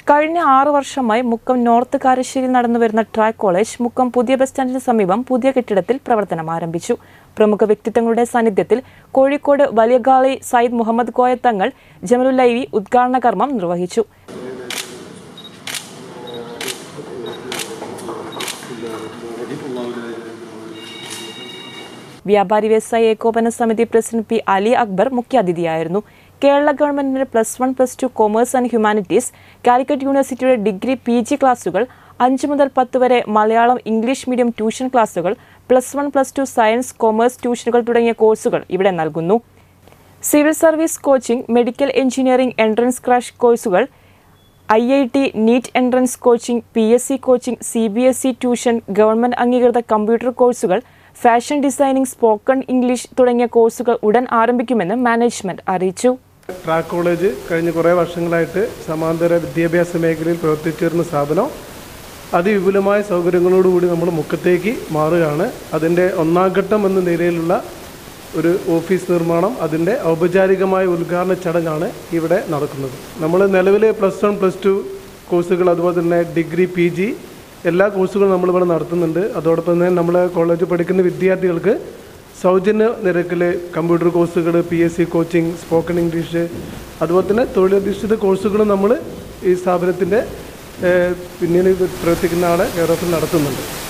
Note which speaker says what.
Speaker 1: കഴിഞ്ഞ 6 വർഷമായി മുക്കം നോർത്ത് കാരശ്ശേരിയിൽ നടന്നുവരുന്ന ട്രാക്ക് കോളേജ് മുക്കം പുതിയ ബസ് സ്റ്റാൻഡിന് സമീപം പുതിയ കെട്ടിടത്തിൽ പ്രവർത്തനം ആരംഭിച്ചു. പ്രമുഖ വ്യക്തിത്വങ്ങളുടെ സാന്നിധ്യത്തിൽ കോഴിക്കോട് വലിയകാളി സയ്യിദ് മുഹമ്മദ് കോയ തങ്ങൾ ജമലുല്ലൈലി ഉദ്ഘാടന കർമ്മം നിർവഹിച്ചു. വ്യാപാരി വ്യവസായി ഏകോപന സമിതി പ്രസിഡന്റ് പി അലി അക്ബർ മുഖ്യാതിഥിയായിരുന്നു. കേരള ഗവൺമെന്റിന്റെ +1, +2 കൊമേഴ്സ് ആൻഡ് ഹ്യൂമാനിറ്റീസ്, കാലിക്കറ്റ് യൂണിവേഴ്സിറ്റിയുടെ ഡിഗ്രി PG ക്ലാസുകൾ, 5 മുതൽ 10 വരെ മലയാളം ഇംഗ്ലീഷ് മീഡിയം ട്യൂഷൻ ക്ലാസുകൾ, +1, +2 സയൻസ് കൊമേഴ്സ് ട്യൂഷനുകൾ തുടങ്ങിയ കോഴ്സുകൾ ഇവിടെ നൽകുന്നു. Civil service coaching, medical engineering entrance crash കോഴ്സുകൾ, IIT NEET entrance coaching, PSC coaching, CBSE tuition, government അംഗീകൃത കമ്പ്യൂട്ടർ കോഴ്സുകൾ, ഫാഷൻ ഡിസൈനിംഗ്, സ്പോക്കൺ ഇംഗ്ലീഷ് തുടങ്ങിയ കോഴ്സുകൾ ഉടൻ ആരംഭിക്കുമെന്ന് മാനേജ്മെന്റ് അറിയിച്ചു.
Speaker 2: ട്രാക്ക് കോളേജ് കഴിഞ്ഞ കുറേ വർഷങ്ങളായിട്ട് സമാന്തര വിദ്യാഭ്യാസ മേഖലയിൽ പ്രവർത്തിച്ചു വരുന്ന സ്ഥാപനം അതിവിപുലമായ സൗകര്യങ്ങളോടുകൂടി നമ്മൾ മുക്കത്തേക്ക് മാറുകയാണ്. അതിൻ്റെ ഒന്നാം ഘട്ടം എന്ന നിലയിലുള്ള ഒരു ഓഫീസ് നിർമ്മാണം, അതിൻ്റെ ഔപചാരികമായ ഉദ്ഘാടന ചടങ്ങാണ് ഇവിടെ നടക്കുന്നത്. നമ്മൾ നിലവിൽ +1, +2 കോഴ്സുകൾ, അതുപോലെ തന്നെ ഡിഗ്രി PG എല്ലാ കോഴ്സുകളും നമ്മളിവിടെ നടത്തുന്നുണ്ട്. അതോടൊപ്പം തന്നെ നമ്മൾ കോളേജിൽ പഠിക്കുന്ന വിദ്യാർത്ഥികൾക്ക് സൗജന്യ നിരക്കിൽ കമ്പ്യൂട്ടർ കോഴ്സുകൾ, PSC കോച്ചിങ്, സ്പോക്കൺ ഇംഗ്ലീഷ്, അതുപോലെ തന്നെ തൊഴിലധിഷ്ഠിത കോഴ്സുകളും നമ്മൾ ഈ സ്ഥാപനത്തിൻ്റെ പിന്നീട് പ്രവർത്തിക്കുന്ന ആളെ കെയർ ഓഫിൽ നടത്തുന്നുണ്ട്.